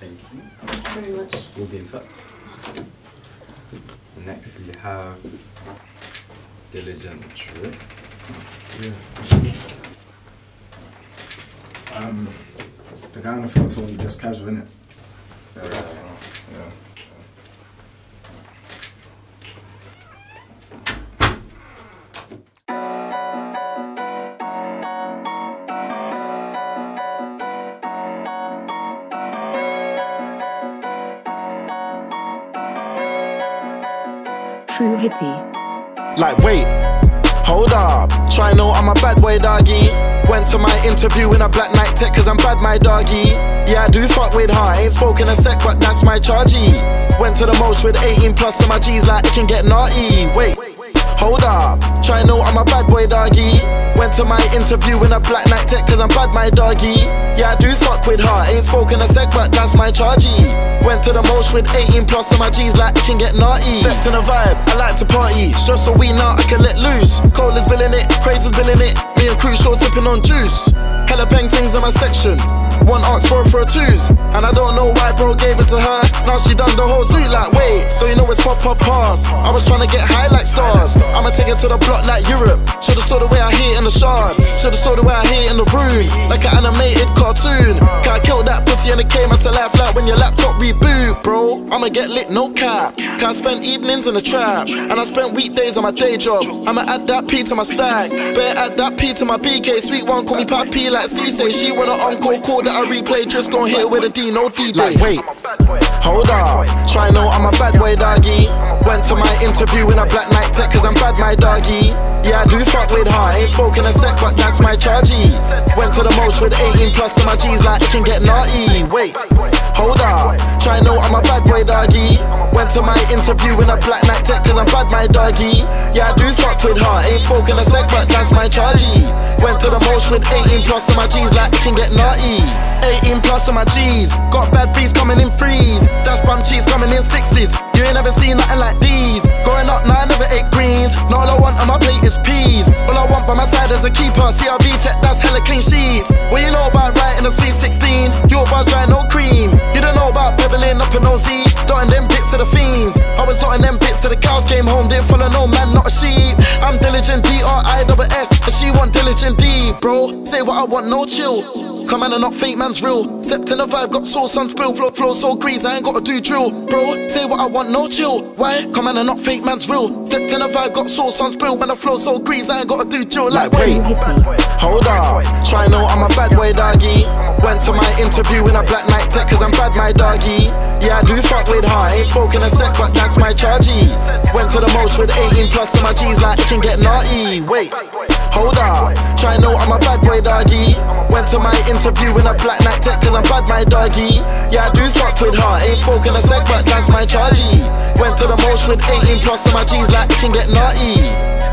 Thank you. Thank you very much. We'll be in touch. Next we have Diligent Truth. Yeah. The guy on the phone told you just casual, innit? Yeah. True hippie. Like, wait, hold up. Try know I'm a bad boy, doggy. Went to my interview in a black night tech, cause I'm bad, my doggy. Yeah, I do fuck with her, ain't spoken a sec, but that's my chargy. Went to the most with 18 plus, and my G's like it can get naughty. Wait, hold up. Try know I'm a bad boy, doggy. Went to my interview in a black night tech, cause I'm bad, my doggy. Yeah, I do fuck with her, ain't spoken a sec, but that's my chargy. Went to the most with 18 plus, and my G's like it can get naughty. Stepped in a vibe, I like to party. Stress a wee now, I can let loose. Cole is billing it, Craze is billing it. Me and Crew short sipping on juice. Hella bang things in my section. One ox bro for a twos. And I don't know why bro gave it to her. Now she done the whole suite like, wait, don't you know it's pop pass. I was trying to get high like stars. I'ma take it to the block like Europe. Should've saw the way I hit in the shard. Should've saw the way I hit in the room. Like an animated cartoon. Can I kill that pussy and it came out to life like when your laptop reboot, bro. I'ma get lit, no cap. Can I spend evenings in the trap? And I spent weekdays on my day job. I'ma add that P to my stack. Better add that P to my BK. Sweet one, call me Papi like C say. She want an encore call that I replay. Just gon' hit it with a D, no DJ. Like, wait, hold up. Try know I'm a bad boy, doggy. Went to my interview in a black night tech, cause I'm bad, my doggy. Yeah, I do fuck with her, ain't spoken a sec, but that's my chargy. Went to the most with 18 plus, and my G's like it can get naughty. Wait, hold up. Try know I'm a bad boy, doggy. Went to my interview in a black night tech, cause I'm bad, my doggy. Yeah, I do fuck with her, ain't spoken a sec, but that's my chargy. Went to the most with 18 plus, and my G's like it can get naughty. 18 plus on my G's. Got bad beats coming in threes. That's bum cheeks coming in sixes. You ain't never seen nothing like these. Growing up, now I never ate greens. Not all I want on my plate is peas. All I want by my side is a keeper. CRB check, that's hella clean sheets. What you know about writing a sweet 16? You about dry, no cream. You don't know about beveling up an OZ. Dotting them bits to the fiends. I was dotting them bits till the cows came home. Didn't follow no man, not a sheep. I'm diligent, D-R-I-S-S. And she want diligent D, bro. Say what I want, no chill. Come on and not fake, man's real. Stepped in the vibe, got sauce on spill. Flow so grease, I ain't gotta do drill. Bro, say what I want, no chill. Why? Come on and not fake, man's real. Stepped in the vibe, got sauce on spill. When I flow so grease, I ain't gotta do drill. Like, wait, hold up. Try know I'm a bad boy, doggy. Went to my interview in a black night tech, cause I'm bad, my doggy. Yeah, I do fuck with her, ain't spoken a sec, but that's my chargy. Went to the most with 18 plus, and my G's like it can get naughty. Wait, hold up. Try know I'm a bad boy, doggy. Went to my interview in a black night tech, cause I'm bad, my doggy. Yeah, I do fuck with her, ain't spoken a sec, but that's my chargy. Went to the most with 18 plus, and my G's like it can get naughty.